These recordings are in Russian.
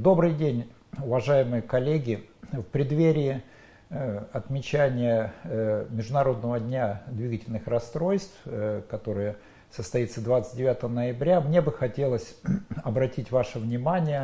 Добрый день, уважаемые коллеги. В преддверии отмечания Международного дня двигательных расстройств, который состоится 29 ноября, мне бы хотелось обратить ваше внимание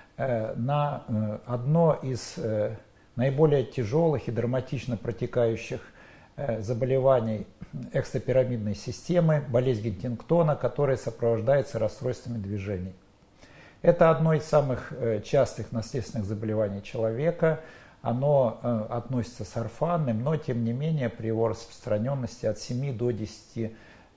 на одно из наиболее тяжелых и драматично протекающих заболеваний экстрапирамидной системы, болезнь Гантингтона, которая сопровождается расстройствами движений. Это одно из самых частых наследственных заболеваний человека. Оно относится с орфанным, но тем не менее при его распространенности от 7 до 10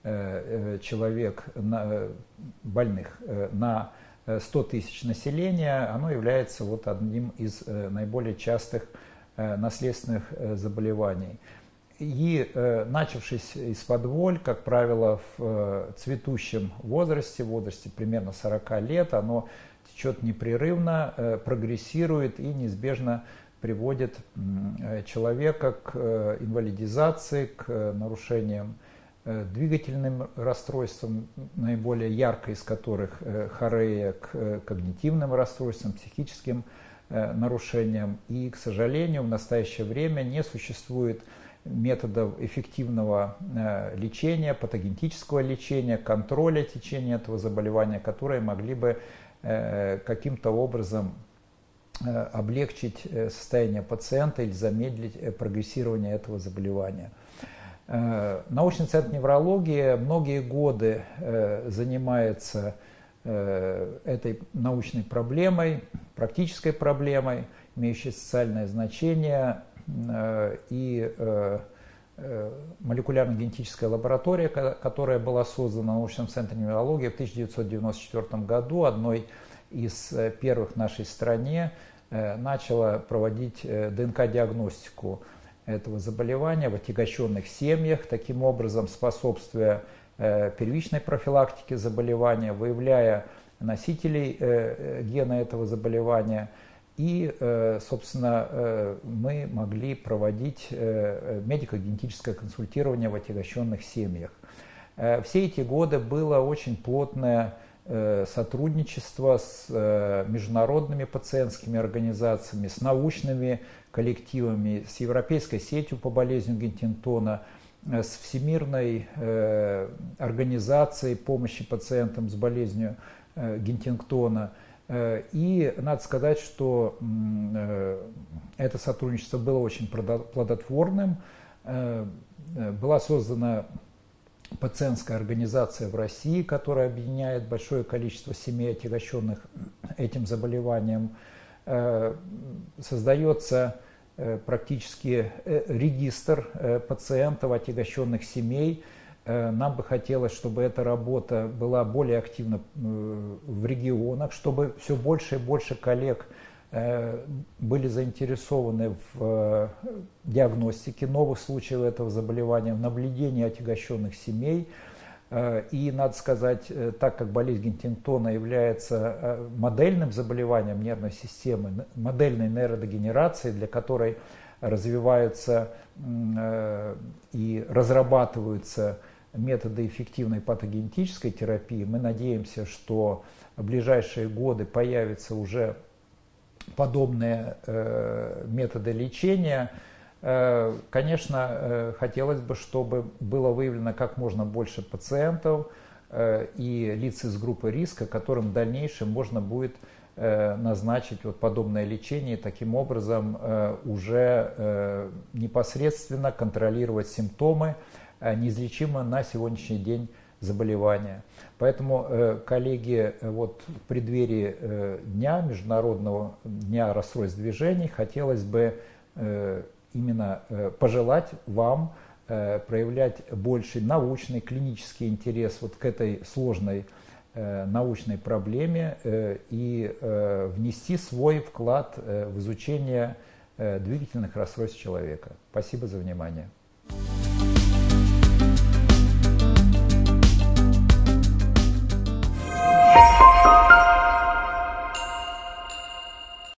человек больных на 100 тысяч населения, оно является одним из наиболее частых наследственных заболеваний. И начавшись из-под воль, как правило, в цветущем возрасте, в возрасте примерно 40 лет, оно течет непрерывно, прогрессирует и неизбежно приводит человека к инвалидизации, к нарушениям двигательным расстройствам, наиболее ярко из которых хорея, к когнитивным расстройствам, психическим нарушениям. И, к сожалению, в настоящее время не существует методов эффективного лечения, патогенетического лечения, контроля течения этого заболевания, которые могли бы каким-то образом облегчить состояние пациента или замедлить прогрессирование этого заболевания. Научный центр неврологии многие годы занимается этой научной проблемой, практической проблемой, имеющей социальное значение. И молекулярно-генетическая лаборатория, которая была создана в научном центре неврологии в 1994 году, одной из первых в нашей стране, начала проводить ДНК-диагностику этого заболевания в отягощенных семьях, таким образом способствуя первичной профилактике заболевания, выявляя носителей гена этого заболевания. И, собственно, мы могли проводить медико-генетическое консультирование в отягощенных семьях. Все эти годы было очень плотное сотрудничество с международными пациентскими организациями, с научными коллективами, с Европейской сетью по болезни Гантингтона, с Всемирной организацией помощи пациентам с болезнью Гантингтона. И надо сказать, что это сотрудничество было очень плодотворным. Была создана пациентская организация в России, которая объединяет большое количество семей, отягощенных этим заболеванием. Создается практически регистр пациентов, отягощенных семей. Нам бы хотелось, чтобы эта работа была более активна в регионах, чтобы все больше и больше коллег были заинтересованы в диагностике новых случаев этого заболевания, в наблюдении отягощенных семей. И надо сказать, так как болезнь Гантингтона является модельным заболеванием нервной системы, модельной нейродегенерации, для которой развиваются и разрабатываются методы эффективной патогенетической терапии, мы надеемся, что в ближайшие годы появятся уже подобные методы лечения. Конечно, хотелось бы, чтобы было выявлено как можно больше пациентов и лиц из группы риска, которым в дальнейшем можно будет назначить подобное лечение и таким образом уже непосредственно контролировать симптомы неизлечимые на сегодняшний день заболевания. Поэтому, коллеги, в преддверии Международного дня расстройств движений хотелось бы именно пожелать вам проявлять больший научный, клинический интерес к этой сложной научной проблеме и внести свой вклад в изучение двигательных расстройств человека. Спасибо за внимание.